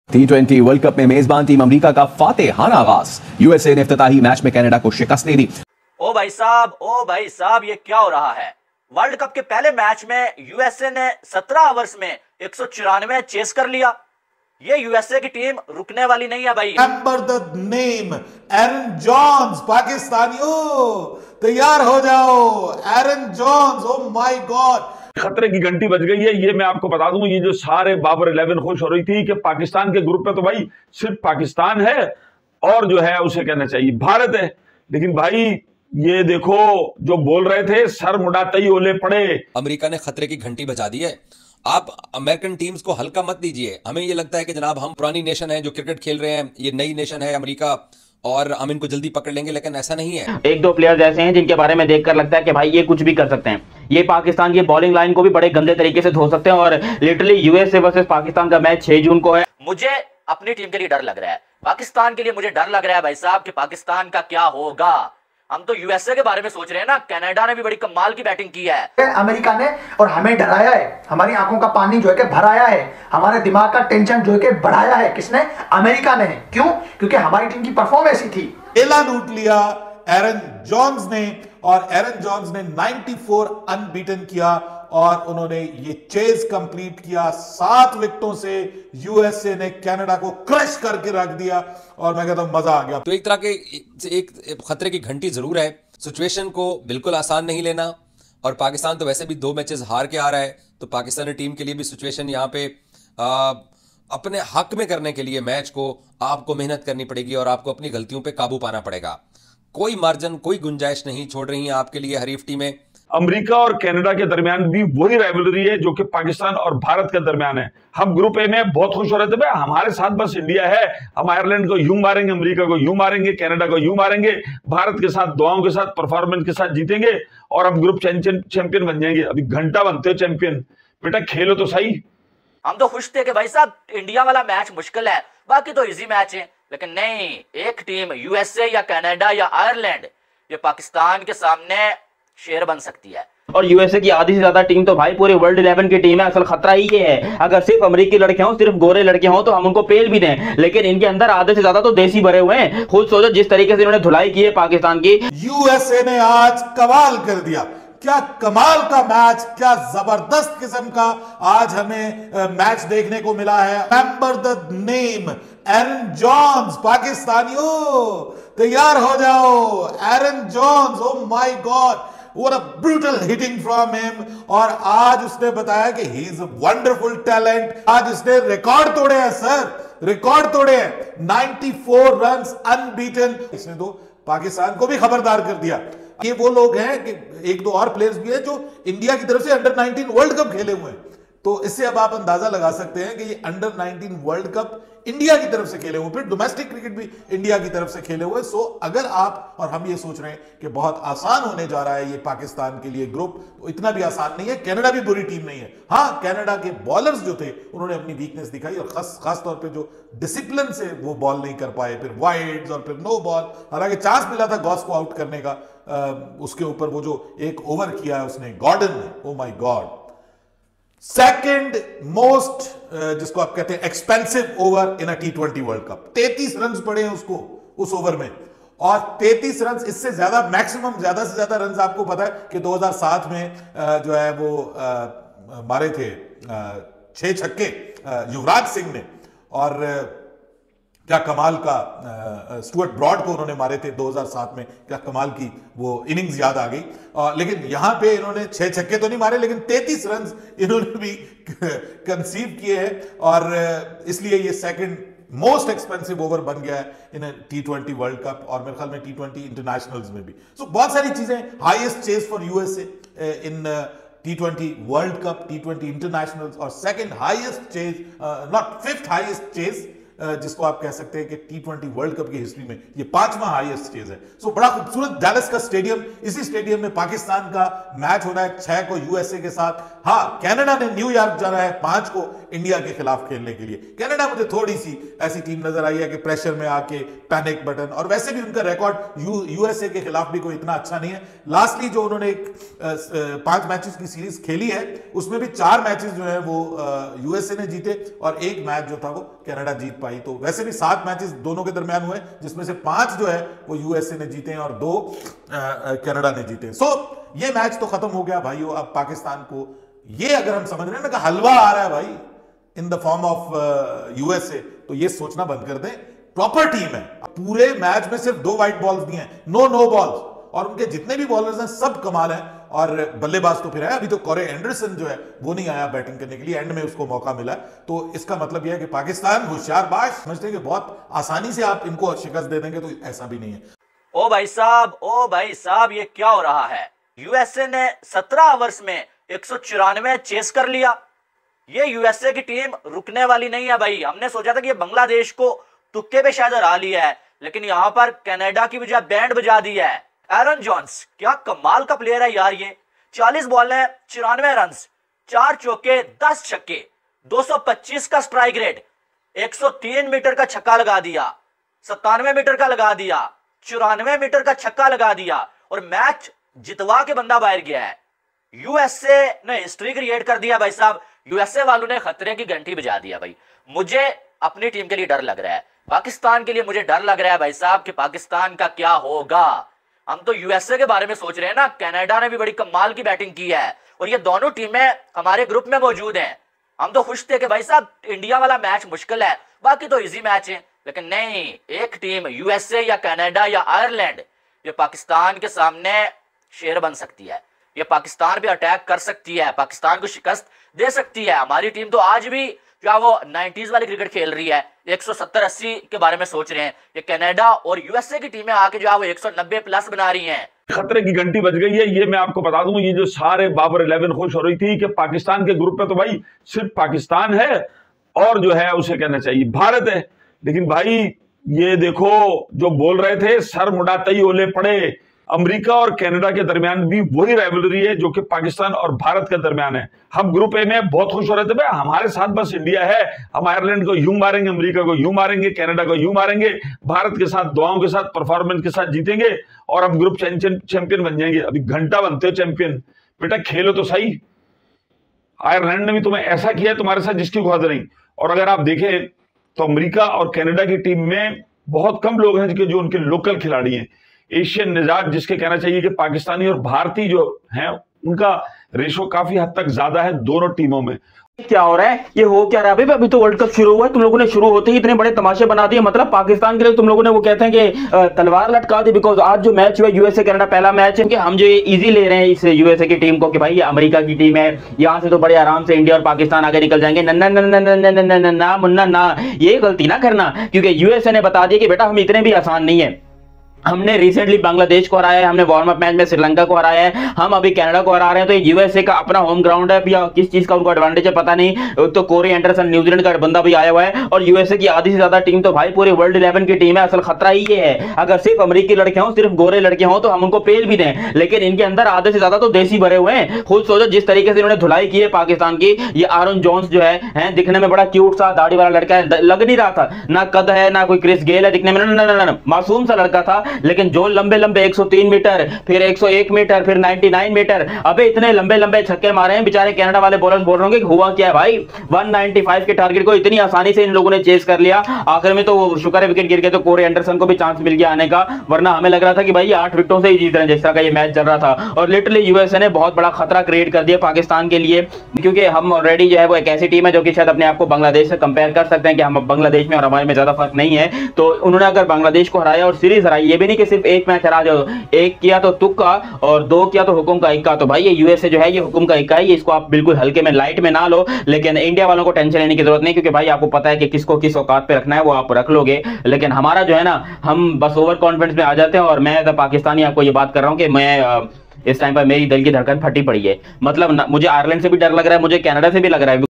T20 world cup में मेजबान team America का फातेहाना आगाज। यूएसए ने इफ्तिताही मैच में कनाडा को शिकस्त दे दी। ओ भाई साहब, ये क्या हो रहा है? वर्ल्ड कप के पहले मैच में यूएसए ने 17 ओवर्स में 194 चेस कर लिया। ये यूएसए की टीम रुकने वाली नहीं है भाई। Remember the name, Aaron Jones, पाकिस्तानियों तैयार हो जाओ। Aaron Jones, oh my God, खतरे की घंटी बज गई है। ये मैं आपको बता दूं, ये जो सारे बाबर 11 खुश हो रही थी कि पाकिस्तान के ग्रुप में तो भाई सिर्फ पाकिस्तान है और जो है उसे कहना चाहिए भारत है। लेकिन भाई ये देखो, जो बोल रहे थे सर मुड़ाते ही ओले पड़े। अमेरिका ने खतरे की घंटी बजा दी है। आप अमेरिकन टीम्स को हल्का मत दीजिए। हमें ये लगता है कि जनाब हम पुरानी नेशन है जो क्रिकेट खेल रहे हैं, ये नई नेशन है अमेरिका और हम इनको जल्दी पकड़ लेंगे, लेकिन ऐसा नहीं है। एक दो प्लेयर्स ऐसे हैं जिनके बारे में देखकर लगता है कि भाई ये कुछ भी कर सकते हैं। ये पाकिस्तान की बॉलिंग लाइन को भी बड़े गंदे तरीके से धो सकते हैं और लिटरली यूएसए वर्सेस पाकिस्तान का मैच 6 जून को है। मुझे अपनी टीम के लिए डर लग रहा है, पाकिस्तान के लिए मुझे डर लग रहा है भाई साहब कि पाकिस्तान का क्या होगा। हम तो यूएसए के बारे में सोच रहे हैं ना। कनाडा ने भी बड़ी कमाल की बैटिंग की है अमेरिका ने, और हमें डराया है। हमारी आंखों का पानी जो है कि भराया है, हमारे दिमाग का टेंशन जो है कि बढ़ाया है। किसने? अमेरिका ने। क्यों? क्योंकि हमारी टीम की परफॉर्मेंस ही थी। खेला लूट लिया एरन जॉन्स ने, और एरन जॉन्स ने 94 अनबीटन किया और उन्होंने ये चेज कंप्लीट किया। 7 विकेटों से यूएसए ने कनाडा को क्रश करके रख दिया और मैं कहता हूं मजा आ गया। तो एक तरह के एक खतरे की घंटी जरूर है। सिचुएशन को बिल्कुल आसान नहीं लेना, और पाकिस्तान तो वैसे भी 2 मैचेस हार के आ रहा है, तो पाकिस्तानी टीम के लिए भी सिचुएशन यहाँ पे अपने हक में करने के लिए मैच को आपको मेहनत करनी पड़ेगी और आपको अपनी गलतियों पे काबू पाना पड़ेगा। कोई मार्जिन, कोई गुंजाइश नहीं छोड़ रही है आपके लिए हरीफ टीमें। अमेरिका और कनाडा के दरमियान भी वही राइवलरी है जो कि पाकिस्तान और भारत के दरमियान है। हम ग्रुप ए में बहुत खुश हो रहे थे, भाई हमारे साथ बस इंडिया है, हम आयरलैंड को यूं मारेंगे, अमेरिका को यूं मारेंगे, कनाडा को यूं मारेंगे, भारत के साथ दुआओं के साथ परफॉर्मेंस के साथ जीतेंगे और हम ग्रुप चैंपियन बन जाएंगे। अभी घंटा बनते हो चैंपियन, बेटा खेलो तो सही। हम तो खुश थे कि भाई साहब इंडिया वाला मैच मुश्किल है, बाकी तो इजी मैच है। लेकिन नहीं, एक टीम यूएसए या कनाडा या आयरलैंड ये पाकिस्तान के सामने शेर बन सकती है। और यूएसए की आधी से ज्यादा टीम तो भाई पूरे वर्ल्ड 11 की टीम है। असल खतरा ही ये है, अगर सिर्फ अमेरिकी लड़के हों, सिर्फ गोरे लड़के हों तो हम उनको पेल भी दें, लेकिन इनके अंदर आधे से ज्यादा तो देसी भरे हुए हैं। खुद सोचो जिस तरीके से इन्होंने धुलाई की है पाकिस्तान की। यूएसए ने आज कमाल कर दिया। क्या कमाल का मैच, क्या जबरदस्त किस्म का आज हमें मैच देखने को मिला है। Remember the name, Aaron Jones, पाकिस्तानियों तैयार हो जाओ। Aaron Jones, oh my God, what a brutal hitting from him. और आज उसने बताया कि he is a wonderful talent. आज उसने रिकॉर्ड तोड़े हैं सर, रिकॉर्ड तोड़े हैं। 94 रन्स अनबीटन। इसने तो पाकिस्तान को भी खबरदार कर दिया। ये वो लोग हैं कि एक दो और प्लेयर्स भी हैं जो इंडिया की तरफ से अंडर 19 वर्ल्ड कप खेले हुए हैं। तो इससे अब आप अंदाजा लगा सकते हैं कि ये अंडर 19 वर्ल्ड कप इंडिया की तरफ से खेले हुए, फिर डोमेस्टिक क्रिकेट भी इंडिया की तरफ से खेले हुए। सो अगर आप और हम ये सोच रहे हैं कि बहुत आसान होने जा रहा है ये पाकिस्तान के लिए ग्रुप, तो इतना भी आसान नहीं है। कनाडा भी बुरी टीम नहीं है। हाँ, कनाडा के बॉलर्स जो थे उन्होंने अपनी वीकनेस दिखाई और खास तौर पे जो डिसिप्लिन से वो बॉल नहीं कर पाए, फिर वाइड्स और फिर नो बॉल। हालांकि चांस मिला था गॉस को आउट करने का, उसके ऊपर वो जो एक ओवर किया है उसने गॉर्डन ने, oh my God, second most जिसको आप कहते हैं expensive over in a T20 world cup. 33 run पड़े हैं उसको उस ओवर में, और 33 रन, इससे ज्यादा मैक्सिमम, ज्यादा से ज्यादा रन आपको पता है कि 2007 में जो है वो मारे थे 6 छक्के युवराज सिंह ने, और क्या कमाल का स्टुअर्ट ब्रॉड को उन्होंने मारे थे 2007 में। क्या कमाल की वो इनिंग्स याद आ गई। लेकिन यहां पे इन्होंने 6 छक्के तो नहीं मारे, लेकिन 33 रन इन्होंने भी कंसीव किए हैं, और इसलिए ये सेकंड मोस्ट एक्सपेंसिव ओवर बन गया है इन T20 वर्ल्ड कप, और मेरे ख्याल में T20 इंटरनेशनल्स में भी। सो बहुत सारी चीजें, highest chase for USA in T20 world cup, T20 internationals, और second highest chase, not fifth highest chase जिसको आप कह सकते हैं कि T20 वर्ल्ड कप की हिस्ट्री में ये 5वां हाईएस्ट स्टेज है। सो बड़ा खूबसूरत डैलस का स्टेडियम, इसी स्टेडियम में पाकिस्तान का मैच होना है 6 को यूएसए के साथ। हाँ, कनाडा ने न्यूयॉर्क जाना है 5 को इंडिया के खिलाफ खेलने के लिए। कनाडा मुझे थोड़ी सी ऐसी टीम नजर आई है कि प्रेशर में आके पैनिक बटन, और वैसे भी उनका रिकॉर्ड यूएसए के खिलाफ भी कोई इतना अच्छा नहीं है। लास्टली जो उन्होंने 5 मैचेस की सीरीज खेली है उसमें भी 4 मैचेस जो है वो यूएसए ने जीते और 1 मैच जो था वो कनाडा जीत पाई। तो वैसे भी 7 मैचेस दोनों के दरमियान हुए जिसमें से 5 जो है वो यूएसए ने जीते हैं और 2 कनाडा ने जीते। सो ये मैच तो खत्म हो गया भाइयों। अब पाकिस्तान को ये अगर हम समझ रहे हैं ना कि हलवा आ रहा है भाई in the form of USA, तो ये सोचना बंद कर दें। प्रॉपर टीम है, पूरे मैच में सिर्फ 2 वाइट बॉल्स दिए हैं, नो बॉल्स, और उनके जितने भी बॉलर्स हैं सब कमाल हैं। और बल्लेबाज तो फिर है, अभी तो कोरे एंडरसन जो है वो नहीं आया बैटिंग करने के लिए, एंड में उसको मौका मिला। तो इसका मतलब यह है कि पाकिस्तान होशियारबाज, समझते हैं कि बहुत आसानी से आप इनको शिकस्त दे देंगे, तो ऐसा भी नहीं है। ओ भाई साहब, ये क्या हो रहा है? यूएसए ने 17 ओवर्स में 194 चेस कर लिया। ये यूएसए की टीम रुकने वाली नहीं है भाई। हमने सोचा था कि ये बांग्लादेश को तुक्के पे शायद हरा लिया है, लेकिन यहां पर कनाडा की बजाय बैंड बजा दिया है। एरन जॉन्स क्या कमाल का प्लेयर है यार ये। 40 बॉल है, 94 रन, 4 चौके, 10 छक्के, 225 का स्ट्राइक रेट, 103 मीटर का छक्का लगा दिया, 97 मीटर का लगा दिया, 94 मीटर का छक्का लगा दिया और मैच जितवा के बंदा बाहर गया है। यूएसए ने हिस्ट्री क्रिएट कर दिया भाई साहब। यूएसए वालों ने खतरे की घंटी बजा दिया भाई। मुझे अपनी टीम के लिए डर लग रहा है, पाकिस्तान के लिए मुझे डर लग रहा है भाई साहब कि पाकिस्तान का क्या होगा। हम तो यूएसए के बारे में सोच रहे हैं ना, कनाडा ने भी बड़ी कमाल की बैटिंग की है और ये दोनों टीमें हमारे ग्रुप में मौजूद हैं। हम तो खुश थे कि भाई साहब इंडिया वाला मैच मुश्किल है, बाकी तो इजी मैच है, लेकिन नहीं, एक टीम यूएसए या कनाडा या आयरलैंड ये पाकिस्तान के सामने शेर बन सकती है। ये पाकिस्तान पे अटैक कर सकती है, पाकिस्तान को शिकस्त दे सकती है। हमारी टीम तो आज भी क्या वो 90s वाली क्रिकेट खेल रही है, 170-80 के बारे में सोच रहे हैं। ये कनाडा और यूएसए की टीमें आके जो है वो 190 प्लस बना रही हैं। खतरे की घंटी बज गई है। ये मैं आपको बता दूं, ये जो सारे बाबर 11 खुश हो रही थी कि पाकिस्तान के ग्रुप में तो भाई सिर्फ पाकिस्तान है और जो है उसे कहना चाहिए भारत है। लेकिन भाई ये देखो, जो बोल रहे थे सर मुड़ाते ही ओले पड़े। अमेरिका और कनाडा के दरमियान भी वही राइवलरी है जो कि पाकिस्तान और भारत के दरमियान है। हम ग्रुप ए में बहुत खुश हो रहे थे, भाई हमारे साथ बस इंडिया है, हम आयरलैंड को यूं मारेंगे, अमेरिका को यूं मारेंगे, कनाडा को यूं मारेंगे, भारत के साथ दुआओं के साथ परफॉर्मेंस के साथ जीतेंगे और हम ग्रुप चैंपियन बन जाएंगे। अभी घंटा बनते हो चैंपियन, बेटा खेलो तो सही। आयरलैंड ने भी तुम्हें ऐसा किया तुम्हारे साथ जिसकी कोई हद नहीं। और अगर आप देखें तो अमेरिका और कनाडा की टीम में बहुत कम लोग हैं जो उनके लोकल खिलाड़ी हैं, एशियन निजात जिसके कहना चाहिए कि पाकिस्तानी और भारतीय जो हैं उनका रेशो काफी हद तक ज्यादा है दोनों टीमों में। क्या हो रहा है, ये हो क्या रहा है भाई? अभी तो वर्ल्ड कप शुरू हुआ है, तुम लोगों ने शुरू होते ही इतने बड़े तमाशे बना दिए। मतलब पाकिस्तान के लिए तुम लोगों ने वो कहते हैं कि तलवार लटका दी। बिकॉज आज जो मैच हुआ यूएसए कनाडा पहला मैच है कि हम जो ये इजी ले रहे हैं इस यूएसए की टीम को कि भाई ये अमेरिका की टीम है, यहाँ से तो बड़े आराम से इंडिया और पाकिस्तान आगे निकल जाएंगे। ना मुन्ना ना, ये गलती ना करना, क्योंकि यूएसए ने बता दिया कि बेटा हम इतने भी आसान नहीं है। हमने रिसेंटली बांग्लादेश को हराया है, हमने वार्म अप मैच में श्रीलंका को हराया है, हम अभी कनाडा को हरा रहे हैं। तो यूएसए का अपना होम ग्राउंड है या किस चीज का उनको एडवांटेज है पता नहीं। तो कोरे एंडरसन न्यूजीलैंड का बंदा भी आया हुआ है और यूएसए की आधी से ज्यादा टीम तो भाई पूरे वर्ल्ड 11 की टीम है। असल खतरा ही ये है, अगर सिर्फ अमेरिकी लड़के हों, सिर्फ गोरे लड़के हों तो हम उनको पेल भी दें, लेकिन इनके अंदर आधे से ज्यादा तो देसी भरे हुए हैं। खुद सोचो जिस तरीके से इन्होंने धुलाई की है पाकिस्तान की। ये एरन जॉन्स जो है दिखने में बड़ा क्यूट सा दाढ़ी वाला लड़का है, लग नहीं रहा था, ना कद है ना कोई क्रिस गेल है दिखने में, ना मासूम सा लड़का था। लेकिन जो लंबे 103 मीटर, फिर 101 मीटर, फिर 99 मीटर, अबे इतने लंबे छक्के मारे हैं। बेचारे कनाडा वाले बॉलर्स बोल रहे होंगे हुआ क्या है भाई, 195 के टारगेट को इतनी आसानी से इन लोगों ने चेस कर लिया। आखिर में तो शुक्र है विकेट गिर गए तो कोरे एंडरसन को भी चांस मिल गया आने का, वरना हमें लग रहा था कि भाई 8 विकेटों से ही जीत रहे हैं जिस तरह का ये मैच चल रहा था। और लिटरली यूएसए ने बहुत बड़ा खतरा क्रिएट कर दिया पाकिस्तान के लिए, क्योंकि हम ऑलरेडी जो है वो एक ऐसी टीम है जो कि शायद अपने आप को बांग्लादेश से कंपेयर कर सकते हैं कि हम बांग्लादेश में और हमारे में ज्यादा फर्क नहीं है। तो उन्होंने अगर बांग्लादेश को हराया और सीरीज हराई, ये भी नहीं कि सिर्फ एक मैच हरा जाओ, एक किया तो तुक्का और 2 किया तो हुकुम का इक्का। तो भाई ये यूएसए जो है ये हुकुम का इक्का है, इसको आप बिल्कुल हल्के में लाइट में ना लो। लेकिन इंडिया वालों को टेंशन लेने की जरूरत नहीं, क्योंकि भाई आपको पता है कि किसको किस औकात पे रखना है वो आप रख लोगे। लेकिन हमारा जो है ना, हम बस ओवर कॉन्फिडेंस में आ जाते हैं। और मैं एज अ पाकिस्तानी आपको ये बात कर रहा हूं कि मैं इस टाइम पर मेरी दिल की धड़कन फटी पड़ी है। मतलब मुझे आयरलैंड से भी डर लग रहा है, मुझे कनाडा से भी लग रहा है।